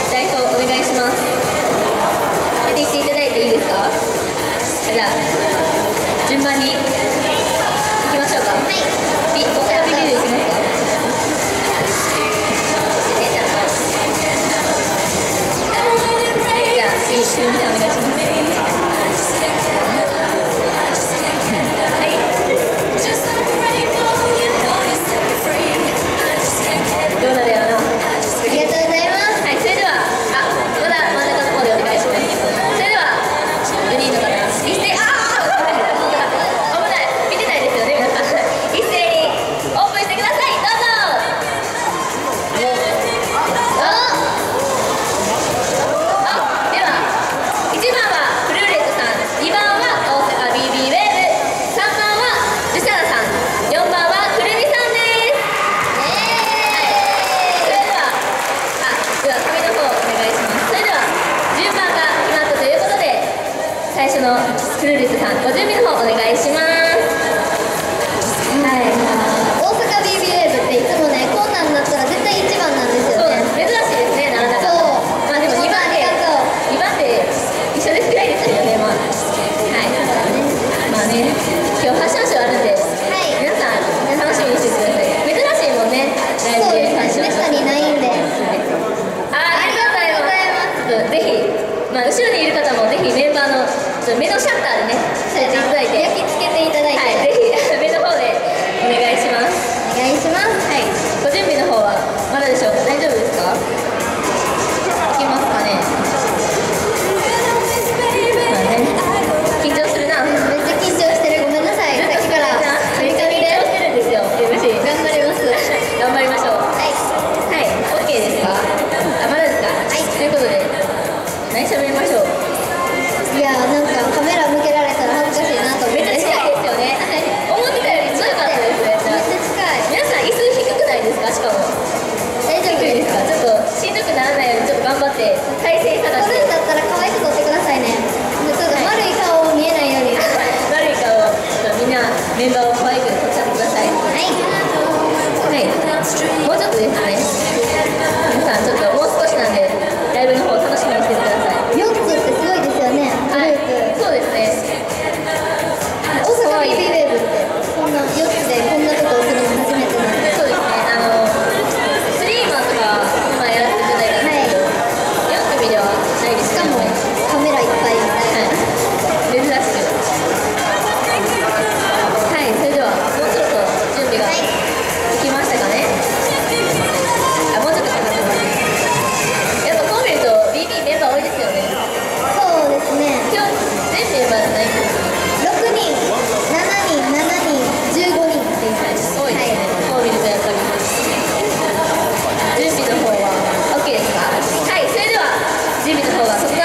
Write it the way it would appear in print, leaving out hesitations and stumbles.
代表お願いします。出てきていただいていいですか。じゃあ順番に行きましょうか。はい。大阪ビビるいきますか。じゃあ次くるみさんお願いします。最初のクルーレットさん、ご準備の方お願いします。はい。 大阪 BB ウェーブっていつもね、こんなんなったら絶対1番なんですよね。 珍しいですね、なかなか。そう。まあでも2番で一緒ですくらいですよね、まあ。はい。まあね、今日ファッションショーあるんで、はい、皆さん楽しみにしてください。珍しいもんね、ライブでファッション。 めったにないんで。 ありがとうございます。ぜひ、まあ後ろにいる方もぜひメンバーの目のシャッターでね、されていただいて、 焼き付けていただいて、 はい、ぜひ目の方でお願いします。 お願いします。 はい、ご準備の方はまだでしょうか。大丈夫ですか。いきますかね。まあね、緊張するな。 めっちゃ緊張してる。ごめんなさい。さっきからめっちゃ緊張してるんですよ。MC 頑張ります。 頑張りましょう。はい、はい、OK ですか。あ、まだですか。はい、ということで何喋りましょう。 いやなんかカメラ向けられたら恥ずかしいなと思って。 めっちゃ近いですよね。思ってたより近かったですね。 めっちゃ近い。 皆さん椅子低くないですか。しかも大丈夫ですか。 ちょっとしんどくならないようにちょっと頑張って体勢探して。 撮るんだったら可愛く撮ってくださいね。ちょっと丸い顔見えないように。 悪い顔をみんなメンバーを可愛く撮っちゃってください。はい、はい、もうちょっとですね。皆さんちょっともう少しなんでライブの方楽しみにしててください。 4つってすごいですよね。 はい、そうですね。 大阪 BB ウェーブってこんな4つでこんなことをするの初めてなんで。 そうですね。スリーマンとか今やらせていただいたんですけど、4組ではないです。 しかもカメラいっぱいみたいな。 珍しく。はい、それではもうそろそろ準備ができましたかね。あ、もうちょっとかかってます。やっぱこう見ると BB メンバー多いですよね。 そうですね。 今日全メンバーじゃないんです 6人、7人、7人、15人っていう感じ。 多いですね。こう見るとやっぱり準備の方は OK ですか。はい、それでは準備の方は